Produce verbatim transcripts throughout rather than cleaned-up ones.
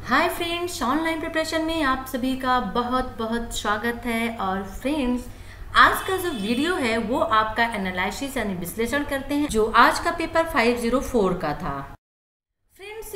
Hi friends, online preparation में आप सभी का बहुत बहुत स्वागत है। और फ्रेंड्स, आज का जो वीडियो है वो आपका एनालिसिस यानी विश्लेषण करते हैं जो आज का पेपर पाँच सौ चार का था। फ्रेंड्स,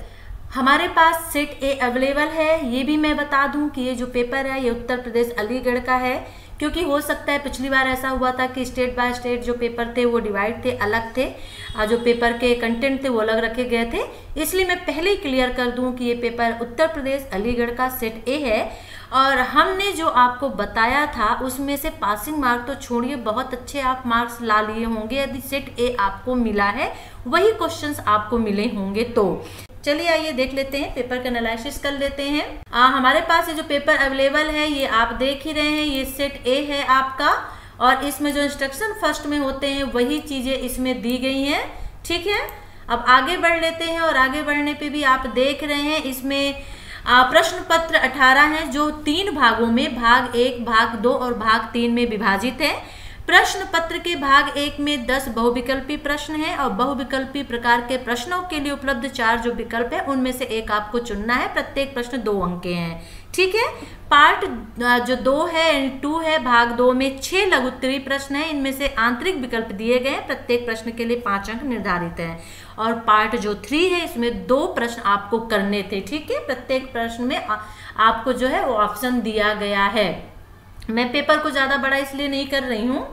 हमारे पास सेट ए अवेलेबल है। ये भी मैं बता दूं कि ये जो पेपर है ये उत्तर प्रदेश अलीगढ़ का है, क्योंकि हो सकता है पिछली बार ऐसा हुआ था कि स्टेट बाय स्टेट जो पेपर थे वो डिवाइड थे, अलग थे, और जो पेपर के कंटेंट थे वो अलग रखे गए थे। इसलिए मैं पहले ही क्लियर कर दूं कि ये पेपर उत्तर प्रदेश अलीगढ़ का सेट ए है। और हमने जो आपको बताया था उसमें से पासिंग मार्क तो छोड़िए, बहुत अच्छे आप मार्क्स ला लिए होंगे यदि सेट ए आपको मिला है, वही क्वेश्चंस आपको मिले होंगे। तो चलिए आइए देख लेते हैं, पेपर का एनालिसिस कर लेते हैं। आ, हमारे पास ये जो पेपर अवेलेबल है ये आप देख ही रहे हैं, ये सेट ए है आपका, और इसमें जो इंस्ट्रक्शन फर्स्ट में होते हैं वही चीजें इसमें दी गई हैं। ठीक है, अब आगे बढ़ लेते हैं। और आगे बढ़ने पे भी आप देख रहे हैं इसमें प्रश्न पत्र अठारह हैं जो तीन भागों में, भाग एक, भाग दो और भाग तीन में विभाजित है। प्रश्न पत्र के भाग एक में दस बहुविकल्पी प्रश्न हैं और बहुविकल्पी प्रकार के प्रश्नों के लिए उपलब्ध चार जो विकल्प है उनमें से एक आपको चुनना है। प्रत्येक प्रश्न दो अंक के हैं। ठीक है, पार्ट जो दो है, टू है, भाग दो में छह लघु उत्तरीय प्रश्न है, इनमें से आंतरिक विकल्प दिए गए हैं, प्रत्येक प्रश्न के लिए पांच अंक निर्धारित हैं। और पार्ट जो थ्री है इसमें दो प्रश्न आपको करने थे। ठीक है, प्रत्येक प्रश्न में आ, आपको जो है वो ऑप्शन दिया गया है। मैं पेपर को ज़्यादा बड़ा इसलिए नहीं कर रही हूँ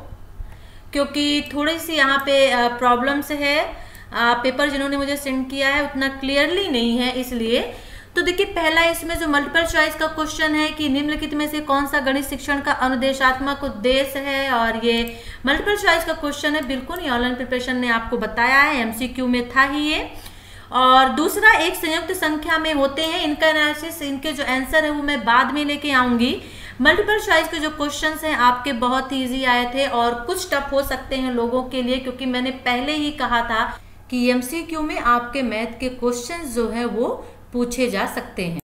क्योंकि थोड़ी सी यहाँ पे प्रॉब्लम्स है। पेपर जिन्होंने मुझे सेंड किया है उतना क्लियरली नहीं है, इसलिए। तो देखिए, पहला इसमें जो मल्टीपल चॉइस का क्वेश्चन है कि निम्नलिखित में से कौन सा गणित शिक्षण का अनुदेशात्मक उद्देश्य है, और ये मल्टीपल चॉइस का क्वेश्चन है। बिल्कुल, ये ऑनलाइन प्रिपरेशन ने आपको बताया है, एमसीक्यू में था ही ये। और दूसरा, एक संयुक्त संख्या में होते हैं, इनका एनालिसिस, इनके जो आंसर है वो मैं बाद में लेके आऊंगी। मल्टीपल चॉइस के जो क्वेश्चंस हैं आपके बहुत इजी आए थे और कुछ टफ हो सकते हैं लोगों के लिए, क्योंकि मैंने पहले ही कहा था कि एमसीक्यू में आपके मैथ के क्वेश्चंस जो है वो पूछे जा सकते हैं।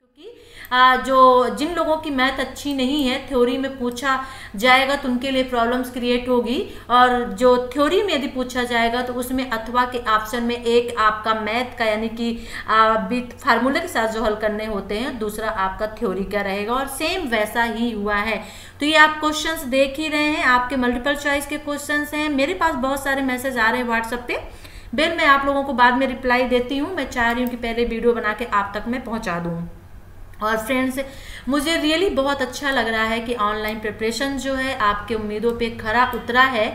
जो जिन लोगों की मैथ अच्छी नहीं है, थ्योरी में पूछा जाएगा तो उनके लिए प्रॉब्लम्स क्रिएट होगी, और जो थ्योरी में यदि पूछा जाएगा तो उसमें अथवा के ऑप्शन में एक आपका मैथ का यानी कि विथ फार्मूले के साथ जो हल करने होते हैं, दूसरा आपका थ्योरी का रहेगा, और सेम वैसा ही हुआ है। तो ये आप क्वेश्चंस देख ही रहे हैं, आपके मल्टीपल चॉइस के क्वेश्चंस हैं। मेरे पास बहुत सारे मैसेज आ रहे हैं व्हाट्सएप पे, बिल मैं आप लोगों को बाद में रिप्लाई देती हूँ। मैं चाह रही हूँ कि पहले वीडियो बना के आप तक मैं पहुँचा दूँ। और फ्रेंड्स, मुझे रियली बहुत अच्छा लग रहा है कि ऑनलाइन प्रिपरेशन जो है आपके उम्मीदों पे खरा उतरा है।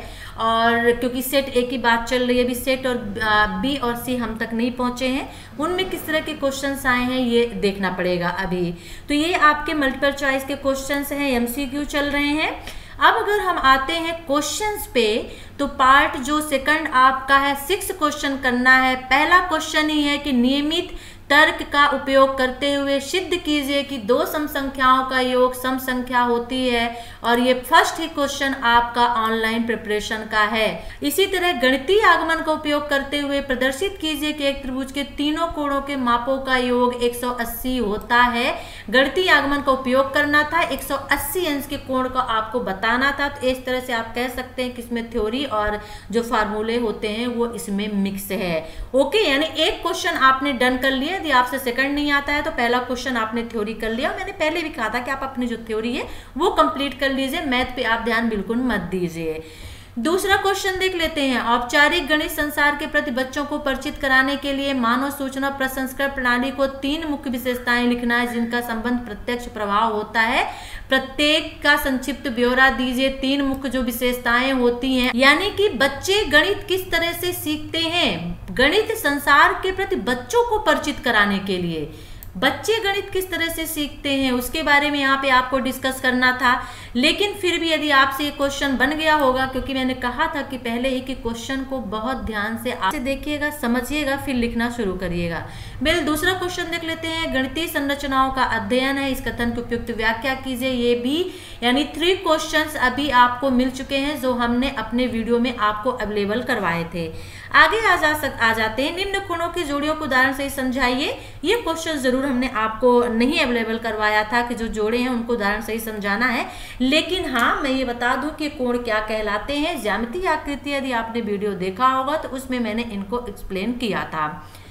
और क्योंकि सेट ए की बात चल रही है, अभी सेट और बी और सी हम तक नहीं पहुंचे हैं, उनमें किस तरह के क्वेश्चंस आए हैं ये देखना पड़ेगा अभी। तो ये आपके मल्टीपल चॉइस के क्वेश्चंस हैं, एमसीक्यू चल रहे हैं। अब अगर हम आते हैं क्वेश्चंस पे, तो पार्ट जो सेकंड आपका है, सिक्स क्वेश्चन करना है। पहला क्वेश्चन ही है कि नियमित तर्क का उपयोग करते हुए सिद्ध कीजिए कि दो सम संख्याओं का योग सम संख्या होती है, और ये फर्स्ट ही क्वेश्चन आपका ऑनलाइन प्रिपरेशन का है। इसी तरह गणितीय आगमन का उपयोग करते हुए प्रदर्शित कीजिए कि एक त्रिभुज के तीनों कोणों के मापों का योग एक सौ अस्सी होता है। गणितीय आगमन का उपयोग करना था, एक सौ अस्सी अंश के कोण को आपको बताना था। तो इस तरह से आप कह सकते हैं कि इसमें थ्योरी और जो फार्मूले होते हैं वो इसमें मिक्स है। ओके, यानी एक क्वेश्चन आपने डन कर लिया। यदि आपसे सेकंड नहीं आता है तो पहला क्वेश्चन आपने थ्योरी कर लिया। मैंने पहले भी कहा था कि आप अपनी जो थ्योरी है वो कंप्लीट कर लीजिए, मैथ पे आप ध्यान बिल्कुल मत दीजिए। दूसरा क्वेश्चन देख लेते हैं। औपचारिक गणित संसार के प्रति बच्चों को परिचित कराने के लिए मानव सूचना प्रसंस्करण प्रणाली को तीन मुख्य विशेषताएं लिखना है जिनका संबंध प्रत्यक्ष प्रभाव होता है। प्रत्येक का संक्षिप्त ब्यौरा दीजिए। तीन मुख्य जो विशेषताएं होती हैं, यानी कि बच्चे गणित किस तरह से सीखते हैं, गणित संसार के प्रति बच्चों को परिचित कराने के लिए बच्चे गणित किस तरह से सीखते हैं उसके बारे में यहाँ पे आपको डिस्कस करना था। लेकिन फिर भी यदि आपसे ये क्वेश्चन बन गया होगा, क्योंकि मैंने कहा था कि पहले ही कि क्वेश्चन को बहुत ध्यान से आप देखिएगा, समझिएगा, फिर लिखना शुरू करिएगा। बिल दूसरा क्वेश्चन देख लेते हैं। गणितीय संरचनाओं का अध्ययन है, इस कथन की उपयुक्त व्याख्या कीजिए। ये भी यानी थ्री क्वेश्चंस अभी आपको मिल चुके हैं जो हमने अपने वीडियो में आपको अवेलेबल करवाए थे। आगे आ जा सक आ जाते हैं। निम्न कोणों की जोड़ियों को उदाहरण से समझाइए। ये क्वेश्चन जरूर हमने आपको नहीं अवेलेबल करवाया था कि जो जोड़े हैं उनको उदाहरण से ही समझाना है, लेकिन हाँ मैं ये बता दूं कि कोण क्या कहलाते हैं। ज्यामितीय आकृति यदि आपने वीडियो देखा होगा तो उसमें मैंने इनको एक्सप्लेन किया था।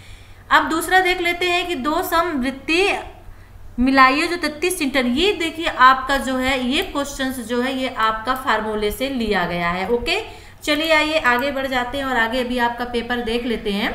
अब दूसरा देख लेते हैं कि दो समवृत्ति मिलाइए जो तैतीस मीटर। ये देखिए आपका जो है ये क्वेश्चंस जो है ये आपका फार्मूले से लिया गया है। ओके, चलिए आइए आगे बढ़ जाते हैं और आगे अभी आपका पेपर देख लेते हैं।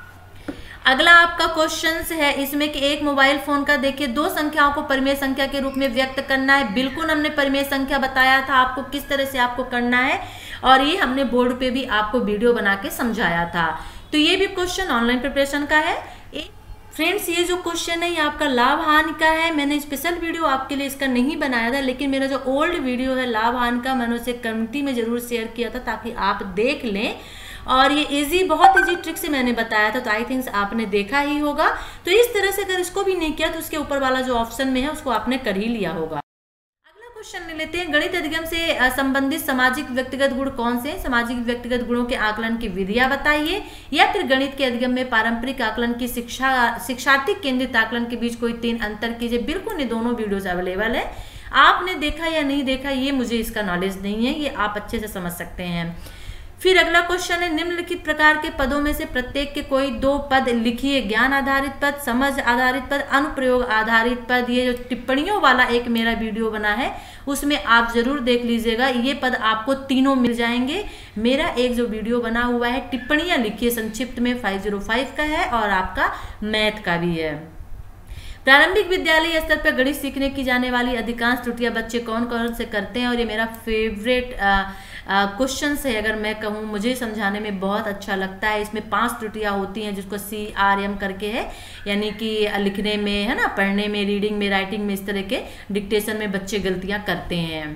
अगला आपका क्वेश्चंस है इसमें कि एक मोबाइल फोन का देखिए दो संख्याओं को परिमेय संख्या के रूप में व्यक्त करना है। बिल्कुल हमने परिमेय संख्या बताया था आपको किस तरह से आपको करना है, और ये हमने बोर्ड पे भी आपको वीडियो बना के समझाया था। तो ये भी क्वेश्चन ऑनलाइन प्रिपरेशन का है। फ्रेंड्स, ये जो क्वेश्चन है ये आपका लाभ हानि का है। मैंने स्पेशल वीडियो आपके लिए इसका नहीं बनाया था, लेकिन मेरा जो ओल्ड वीडियो है लाभ हानि का मैंने उसे कम्युनिटी में जरूर शेयर किया था ताकि आप देख लें। और ये इजी, बहुत इजी ट्रिक से मैंने बताया था, तो आई थिंक्स आपने देखा ही होगा। तो इस तरह से अगर इसको भी नहीं किया तो उसके ऊपर वाला जो ऑप्शन में है उसको आपने कर ही लिया होगा। अगला क्वेश्चन ले लेते हैं, गणित अधिगम से संबंधित सामाजिक व्यक्तिगत गुण कौन से? सामाजिक व्यक्तिगत गुणों के आकलन की विधियां बताइए, या फिर गणित के अधिगम में पारंपरिक आकलन की शिक्षा शिक्षार्थी केंद्रित आकलन के बीच कोई तीन अंतर कीजिए। बिल्कुल ये दोनों वीडियोज अवेलेबल है, आपने देखा या नहीं देखा ये मुझे इसका नॉलेज नहीं है, ये आप अच्छे से समझ सकते हैं। फिर अगला क्वेश्चन है, निम्नलिखित प्रकार के पदों में से प्रत्येक के कोई दो पद लिखिए। ज्ञान आधारित पद, समझ आधारित पद, अनुप्रयोग आधारित पद। ये जो टिप्पणियों वाला एक मेरा वीडियो बना है उसमें आप जरूर देख लीजिएगा, ये पद आपको तीनों मिल जाएंगे। मेरा एक जो वीडियो बना हुआ है टिप्पणियां लिखिए संक्षिप्त में पाँच सौ पाँच का है, और आपका मैथ का भी है। प्रारंभिक विद्यालय स्तर पर गणित सीखने की जाने वाली अधिकांश त्रुटियां बच्चे कौन कौन से करते हैं? और ये मेरा फेवरेट क्वेश्चन है, अगर मैं कहूँ मुझे समझाने में बहुत अच्छा लगता है। इसमें पांच त्रुटियां होती हैं जिसको सी आर एम करके है, यानी कि लिखने में है ना, पढ़ने में, रीडिंग में, राइटिंग में, इस तरह के डिक्टेशन में बच्चे गलतियां करते हैं।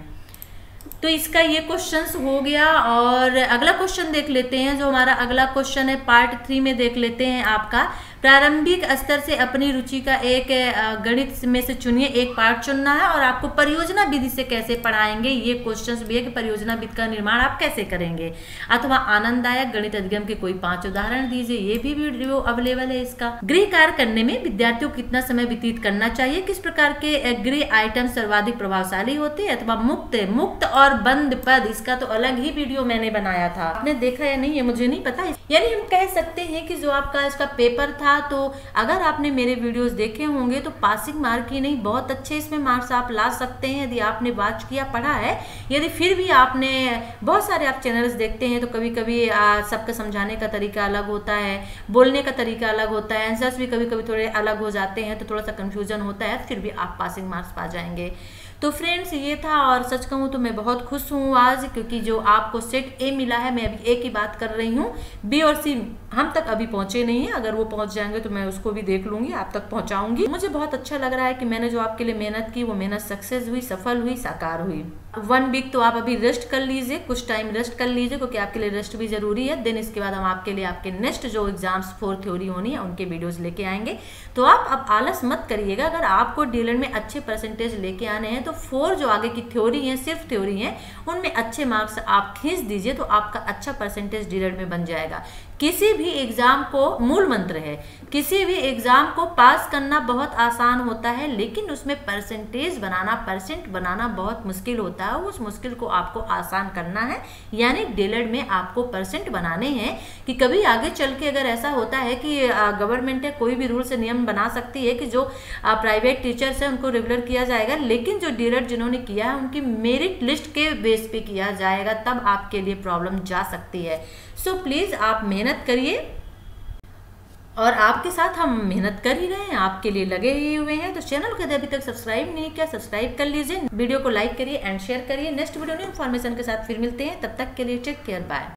तो इसका ये क्वेश्चंस हो गया। और अगला क्वेश्चन देख लेते हैं, जो हमारा अगला क्वेश्चन है पार्ट थ्री में देख लेते हैं। आपका प्रारंभिक स्तर से अपनी रुचि का एक गणित में से चुनिए, एक पार्ट चुनना है, और आपको परियोजना विधि से कैसे पढ़ाएंगे ये क्वेश्चंस भी है कि परियोजना विधि का निर्माण आप कैसे करेंगे, अथवा आनंददायक गणित अधिगम के कोई पांच उदाहरण दीजिए। ये भी वीडियो अवेलेबल है इसका। गृह कार्य करने में विद्यार्थियों को कितना समय व्यतीत करना चाहिए? किस प्रकार के गृह आइटम सर्वाधिक प्रभावशाली होते हैं? अथवा मुक्त मुक्त और बंद पद, इसका तो अलग ही वीडियो मैंने बनाया था, आपने देखा या नहीं ये मुझे नहीं पता। यानी हम कह सकते हैं कि जो आपका इसका पेपर था, तो अगर आपने मेरे वीडियोस देखे होंगे तो पासिंग मार्क ही नहीं बहुत अच्छे इसमें मार्क्स आप ला सकते हैं यदि आपने वॉच किया, पढ़ा है। यदि फिर भी आपने बहुत सारे आप चैनल्स देखते हैं तो कभी कभी सबका समझाने का तरीका अलग होता है, बोलने का तरीका अलग होता है, आंसर्स भी कभी कभी थोड़े अलग हो जाते हैं, तो थोड़ा सा कंफ्यूजन होता है, फिर भी आप पासिंग मार्क्स पा जाएंगे। तो फ्रेंड्स ये था, और सच कहूँ तो मैं बहुत खुश हूँ आज, क्योंकि जो आपको सेट ए मिला है, मैं अभी ए की बात कर रही हूँ, बी और सी हम तक अभी पहुँचे नहीं है। अगर वो पहुँच जाएंगे तो मैं उसको भी देख लूँगी, आप तक पहुँचाऊँगी। मुझे बहुत अच्छा लग रहा है कि मैंने जो आपके लिए मेहनत की वो मेहनत सक्सेस हुई, सफल हुई, साकार हुई। वन वीक तो आप अभी रेस्ट कर लीजिए, कुछ टाइम रेस्ट कर लीजिए, क्योंकि आपके लिए रेस्ट भी जरूरी है। देन इसके बाद हम आपके लिए आपके नेक्स्ट जो एग्जाम्स फोर थ्योरी होनी है उनके वीडियोस लेके आएंगे। तो आप अब आलस मत करिएगा, अगर आपको डीएलएड में अच्छे परसेंटेज लेके आने हैं तो फोर जो आगे की थ्योरी है, सिर्फ थ्योरी है, उनमें अच्छे मार्क्स आप खींच दीजिए, तो आपका अच्छा परसेंटेज डीएलएड में बन जाएगा। किसी भी एग्जाम को, मूल मंत्र है, किसी भी एग्जाम को पास करना बहुत आसान होता है, लेकिन उसमें परसेंटेज बनाना, परसेंट बनाना बहुत मुश्किल होता है। उस मुश्किल को आपको आसान करना है, यानी डीएलएड में आपको परसेंट बनाने हैं। कि कभी आगे चल के अगर ऐसा होता है कि गवर्नमेंट है कोई भी रूल से नियम बना सकती है कि जो प्राइवेट टीचर्स है उनको रेगुलर किया जाएगा, लेकिन जो डीएलएड जिन्होंने किया है उनकी मेरिट लिस्ट के बेस पे किया जाएगा, तब आपके लिए प्रॉब्लम जा सकती है। सो प्लीज आप मेहनत करिए, और आपके साथ हम मेहनत कर ही रहे हैं, आपके लिए लगे ही हुए हैं। तो चैनल को यदि अभी तक सब्सक्राइब नहीं किया, सब्सक्राइब कर लीजिए, वीडियो को लाइक करिए एंड शेयर करिए। नेक्स्ट वीडियो में इन्फॉर्मेशन के साथ फिर मिलते हैं, तब तक के लिए टेक केयर, बाय।